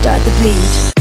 Start the beat.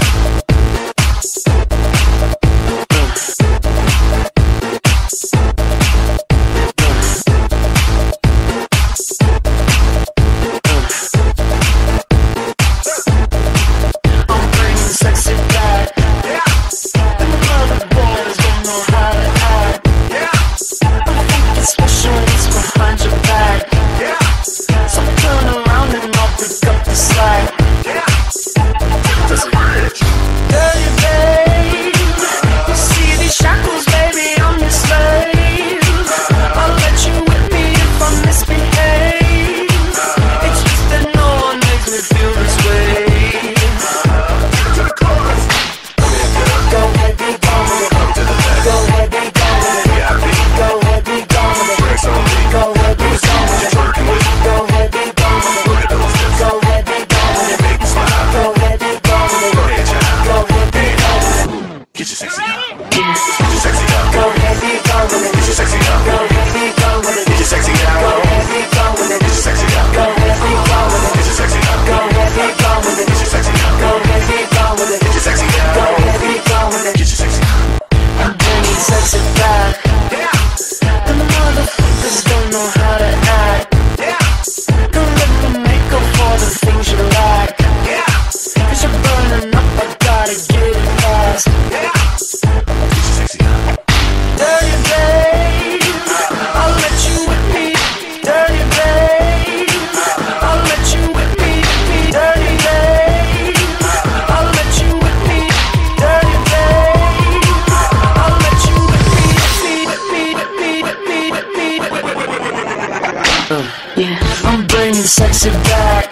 I'm bringing sexy back.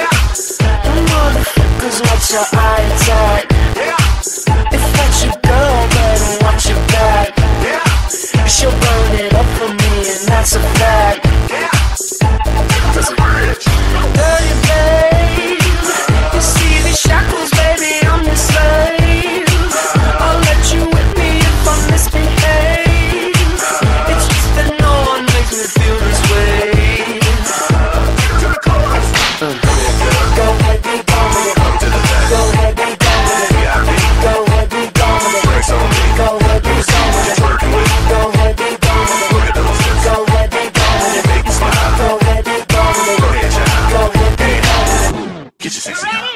The motherfuckers watch your eye attack. If that's your girl, better watch your back. She'll burn it up for me, and that's a fact. Dirty babe, you see these shackles, baby, I'm your slave. I'll let you whip me if I misbehave. It's just that no one makes me feel this way. Go ahead, be gone with it. Go ahead, be gone with it. Go ahead, be gone with it. Go ahead, be gone with it. Go ahead, be gone with it. Go ahead, be gone with it. Go ahead, be gone with it. Go ahead, be gone with it. Get your sexy out.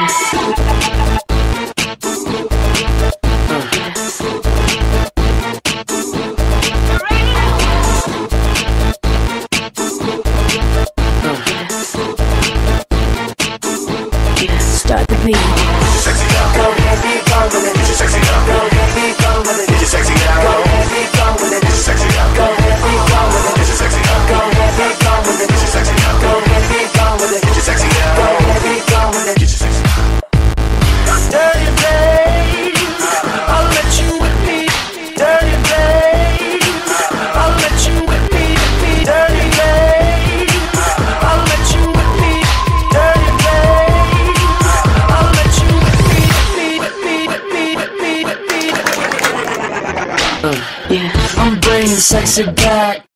Start the beat. Go ahead, be gone with it. Go ahead, be gone with it. Go ahead, be gone with it. Go ahead, be gone with it. Go ahead, be gone with it. Go ahead, be gone with it. Go ahead, be gone with it. Dirty babe, I'll let you whip me. Dirty babe, I'll let you whip me. Dirty babe, I'll let you whip me. Dirty babe, I'll let you whip me. Yeah, I'm bringing sexy back.